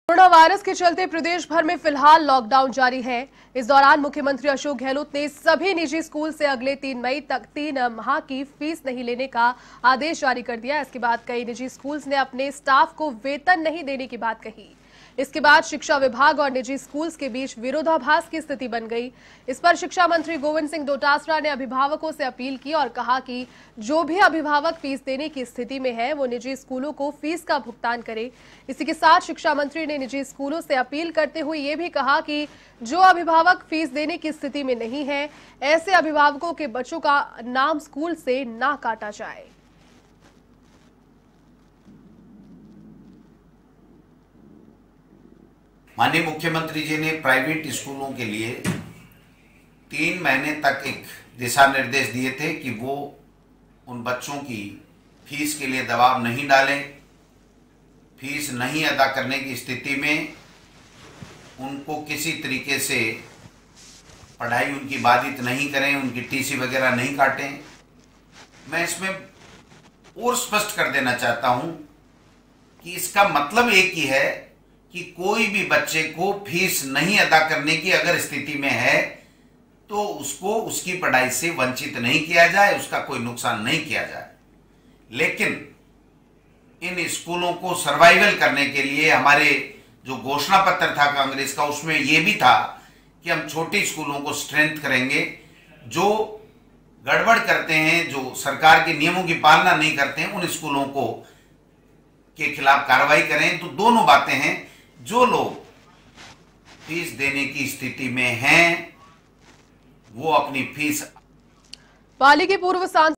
Corona virus के चलते प्रदेश भर में फिलहाल लॉकडाउन जारी है। इस दौरान मुख्यमंत्री अशोक गहलोत ने सभी निजी स्कूल से अगले 3 मई तक 3 माह की फीस नहीं लेने का आदेश जारी कर दिया। इसके बाद कई निजी स्कूल्स ने अपने स्टाफ को वेतन नहीं देने की बात कही। इसके बाद शिक्षा विभाग और निजी स्कूल्स के बीच विरोधाभास की स्थिति बन गई। इस पर शिक्षा मंत्री गोविंद सिंह डोटासरा ने अभिभावकों से अपील की और कहा कि जो भी अभिभावक फीस देने की स्थिति में है वो निजी स्कूलों को फीस का भुगतान करे। इसी के साथ शिक्षा मंत्री ने निजी स्कूलों से अपील करते हुए ये भी कहा कि जो अभिभावक फीस देने की स्थिति में नहीं है, ऐसे अभिभावकों के बच्चों का नाम स्कूल से ना काटा जाए। माननीय मुख्यमंत्री जी ने प्राइवेट स्कूलों के लिए 3 महीने तक एक दिशा निर्देश दिए थे कि वो उन बच्चों की फीस के लिए दबाव नहीं डालें। फीस नहीं अदा करने की स्थिति में उनको किसी तरीके से पढ़ाई उनकी बाधित नहीं करें, उनकी टीसी वगैरह नहीं काटें। मैं इसमें और स्पष्ट कर देना चाहता हूं कि इसका मतलब एक ही है कि कोई भी बच्चे को फीस नहीं अदा करने की अगर स्थिति में है तो उसको उसकी पढ़ाई से वंचित नहीं किया जाए, उसका कोई नुकसान नहीं किया जाए। लेकिन इन स्कूलों को सर्वाइवल करने के लिए हमारे जो घोषणा पत्र था कांग्रेस का, उसमें यह भी था कि हम छोटे स्कूलों को स्ट्रेंथ करेंगे। जो गड़बड़ करते हैं, जो सरकार के नियमों की पालना नहीं करते हैं, उन स्कूलों को के खिलाफ कार्रवाई करें। तो दोनों बातें हैं। जो लोग फीस देने की स्थिति में हैं वो अपनी फीस। पाली के पूर्व सांसद